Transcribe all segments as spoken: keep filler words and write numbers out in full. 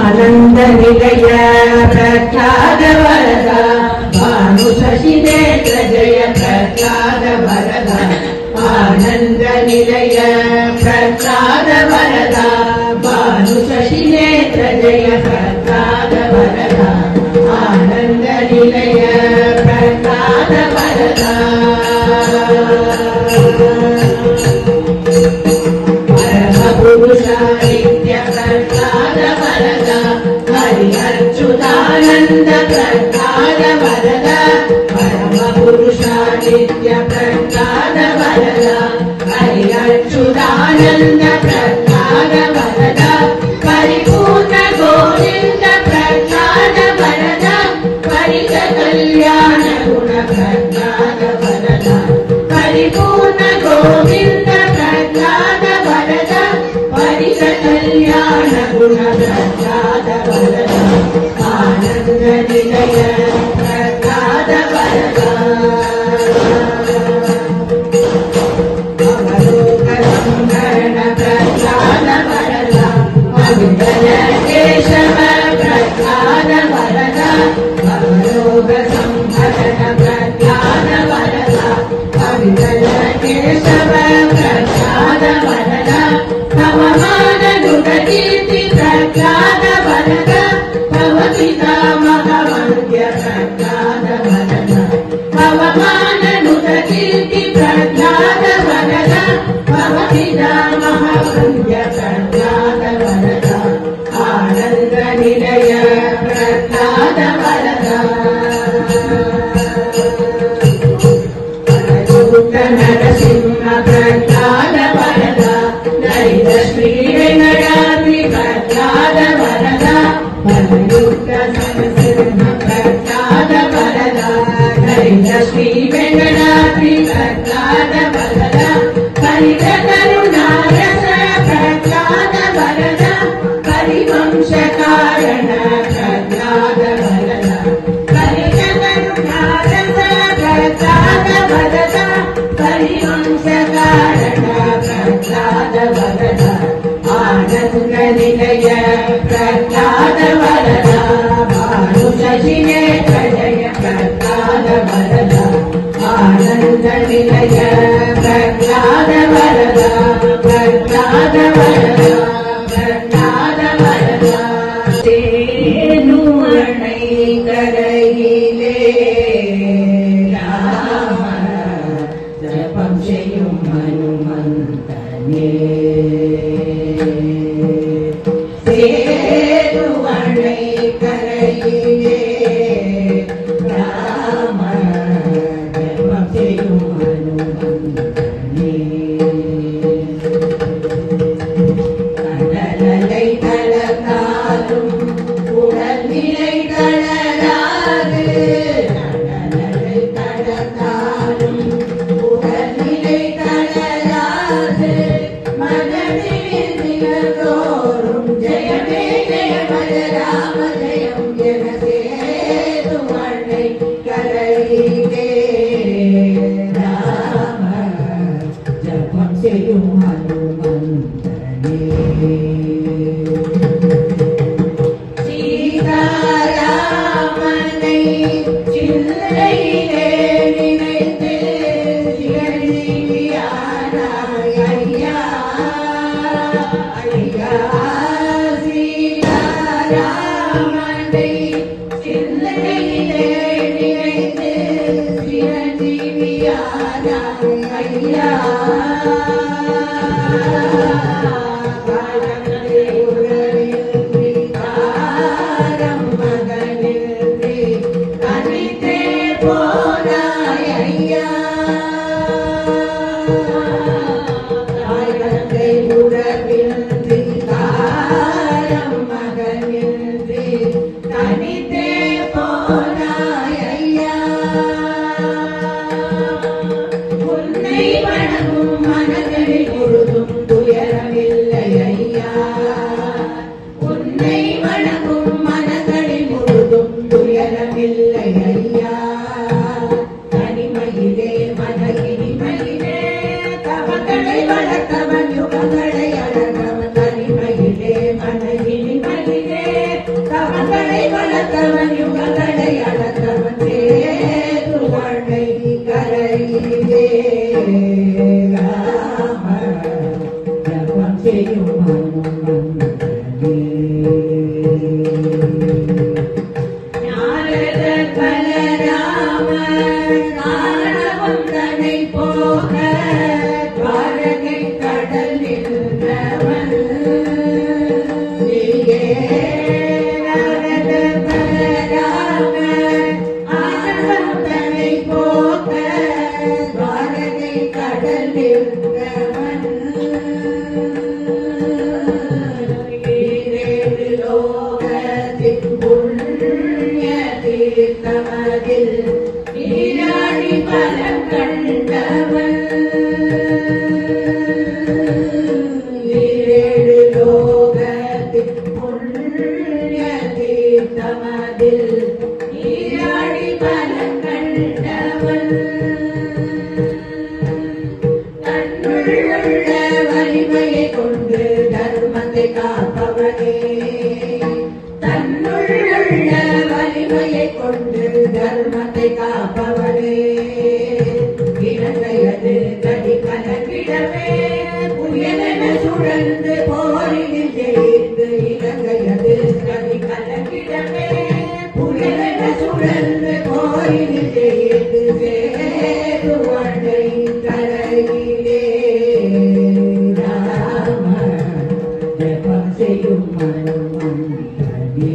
आनंद निलय प्रह्लाद वरदा भानु शशि नेत्र जय प्रह्लाद वरदा आनंद निलय प्रह्लाद वरदा भानु शशि नेत्र जय प्रह्लाद वरदा आनंद निलय प्रह्लाद वरदा परम पुरुषा नित्य प्रह्लाद वरदा हरि अच्युतानंद प्रह्लाद वरदा परम पुरुषा नित्य प्रह्लाद वरदा हरि अच्युतानंद प्रह्लाद वरदा परिपूर्ण गोविंद प्रह्लाद वरदा परित कल्याण गुण प्रह्लाद वरदा परिपूर्ण गोविंद प्रह्लाद वरदा परित कल्याण गुण प्रह्लाद वरदा आनंद निलय प्रह्लाद वरदा अवलोक संहरण प्रह्लाद वरदा अविगल केशव प्रह्लाद वरदा अवलोक संहरण प्रह्लाद वरदा अविगल केशव प्रह्लाद वरदा नवमान नुगकीर्ति प्रह्लाद वरदा भव पितामहवन्द्य प्रह्लाद वरदा नवमान नुगकीर्ति प्रह्लाद वरदा भव पितामहवन्द्य प्रह्लाद वरदा आनंद निलय प्रह्लाद वरदा अच्युत नरसिंह प्रह्लाद वरदा ललित श्री वेंकटाद्रि प्रह्लाद वरदा अच्युत नरसिंह प्रह्लाद वरदा ललित श्री वेंकटाद्रि प्रह्लाद वरदा हरित करुणारस प्रह्लाद वरदा हरिवंश कारण प्रह्लाद वरदा हरित करुणारस प्रह्लाद वरदा हरिवंश कारण प्रह्लाद वरदा आनंद निलय प्रह्लाद वरदा भानु शशि नेत्र जय प्रह्लाद वरदा आनंद निलय प्रह्लाद वरदा प्रह्लाद वरदा प्रह्लाद वरदा तेनुवणै करैले राम जपं செய்யும் हनुमन्तने तेनुवणै करैले राम जपं செய்யும் हनुमन्तने கடலலை கடந்தாலும் உடல் நிலை கடலாது கடலலை கடந்தாலும் உடல் நிலை கடலாது மனதில் திகழ்ந்தோறும் ஜெயமே ஜெய பலராம ஜெயம் என சேதுவண்ணை கரையிலே ராம ஜபம் செய்யும் ஹனுமந்தனே சீதாராமனை சில்லையிலே நினைத்து சிவனடியானாய் ஐயா ஐயா சீதாராமனை சில்லையிலே நினைத்து சிவனடியானாய் ஐயா I தன்னுள்ள வலிமையை கொண்டு தர்மத்தை காப்பவனே இலங்கையது கடி கலக்கிடமே புயலென சுழன்று போரில் ஜெயித்து இலங்கையது கடி கலக்கிடமே புயலென சுழன்று போரில் ஜெயித்து சேதுவண்டை கரையிலே ராம ஜபம் செய்யும் மனுமந்தனே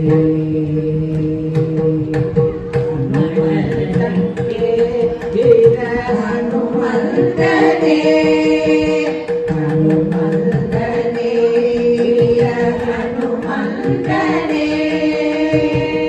ஹனுமந்தனே ஹனுமந்தனே ஹனுமந்தனே